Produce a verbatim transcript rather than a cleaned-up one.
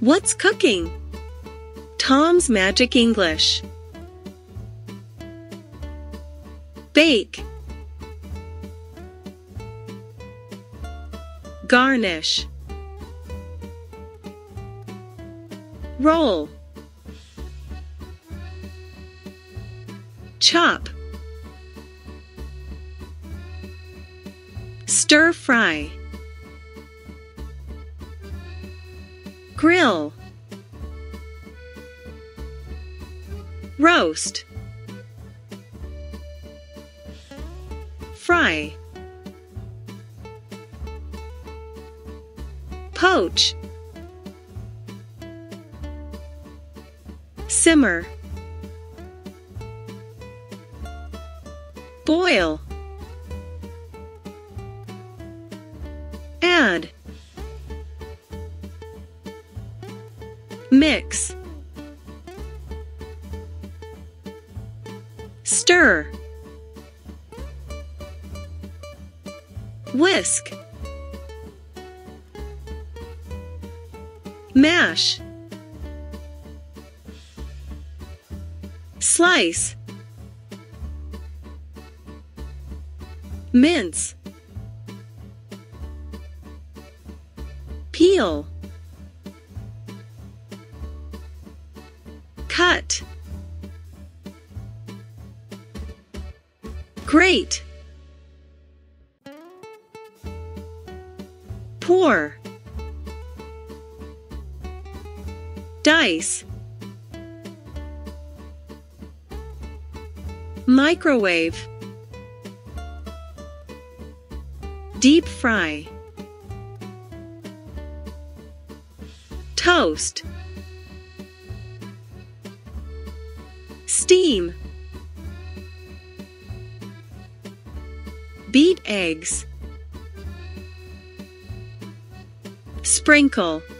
What's cooking? Tom's Magic English. Bake. Garnish. Roll. Chop. Stir fry. Grill. Roast. Fry. Poach. Simmer. Boil. Add. Mix. Stir. Whisk. Mash. Slice. Mince. Peel. Cut. Grate. Pour. Dice. Microwave. Deep fry. Toast. Steam. Beat eggs. Sprinkle.